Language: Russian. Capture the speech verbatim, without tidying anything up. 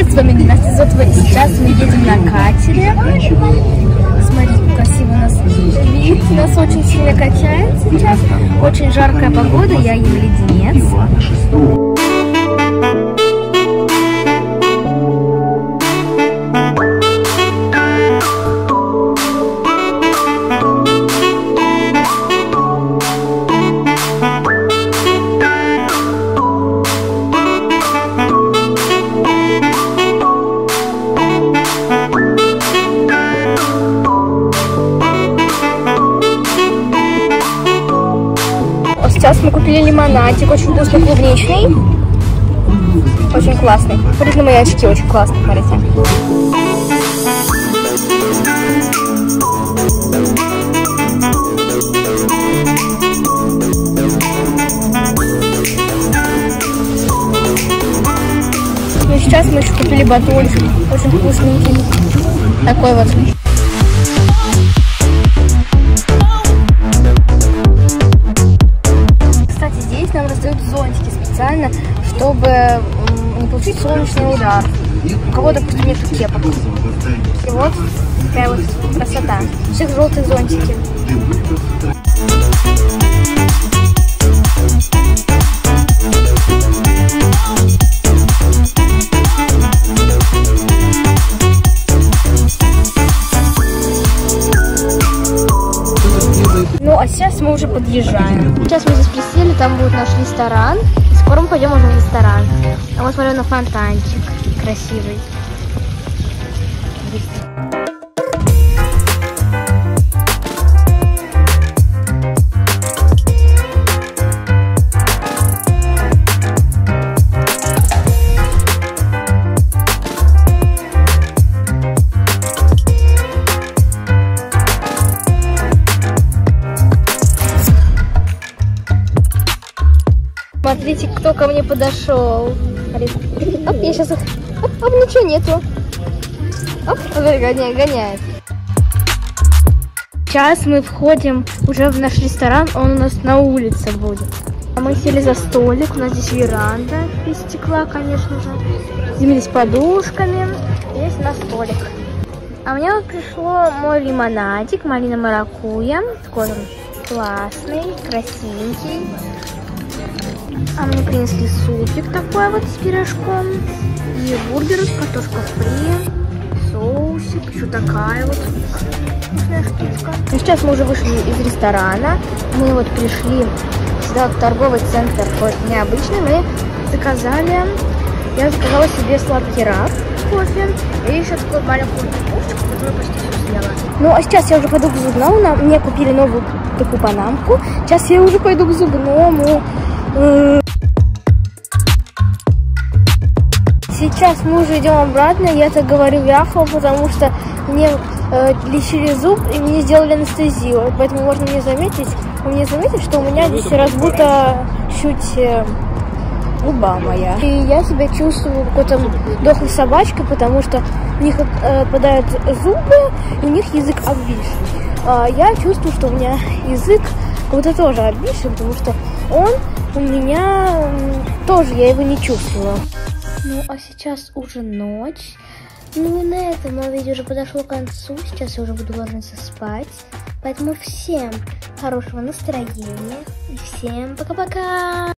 С вами Настя Зотова, и сейчас мы едем на катере. Смотрите, как красиво у нас вид, нас очень сильно качает сейчас. Очень жаркая погода, я ем леденец. Сейчас мы купили лимонадик, очень вкусный, клубничный, очень классный. Смотрите на мои очки, очень классный, смотрите. Ну и сейчас мы еще купили батончик, очень вкусненький, такой вот. Нам раздают зонтики специально, чтобы не получить солнечный удар. У кого, допустим, нет кепок. И вот такая вот красота. Всех желтые зонтики. Ну, а сейчас мы уже подъезжаем. Сейчас мы здесь присели, там будет наш ресторан. И скоро мы пойдем уже в ресторан. А вот смотрю на фонтанчик красивый. Смотрите, кто ко мне подошел. Оп, я сейчас... Оп, оп, ничего нету. Оп, гоняет, гоняет. Сейчас мы входим уже в наш ресторан, он у нас на улице будет. Мы сели за столик, у нас здесь веранда из стекла, конечно же. Землись подушками, здесь на столик. А мне вот пришло мой лимонадик, малина маракуйя. Такой он классный, красивенький. А мне принесли супик такой вот с пирожком. И бургер, картошка фри, соусик, еще такая вот вкусная штучка. И сейчас мы уже вышли из ресторана. Мы вот пришли сюда в торговый центр, вот необычный. Мы заказали, я заказала себе сладкий раф, кофе. И еще такую маленькую упаковочку, которую почти все съела. Ну а сейчас я уже пойду к зубному. Мне купили новую такую панамку. Сейчас я уже пойду к зубному. Сейчас мы уже идем обратно, я так говорю вяхал, потому что мне э, лечили зуб и мне сделали анестезию, поэтому можно мне заметить, вы мне заметите, что у меня здесь разбута чуть э, губа моя. И я себя чувствую какой-то дохлой собачкой, потому что у них э, падают зубы, и у них язык обвисший. А я чувствую, что у меня язык как будто тоже обвисший, потому что он у меня тоже, я его не чувствовала. Ну, а сейчас уже ночь. Ну и на этом мое видео уже подошло к концу. Сейчас я уже буду ложиться спать. Поэтому всем хорошего настроения. И всем пока-пока!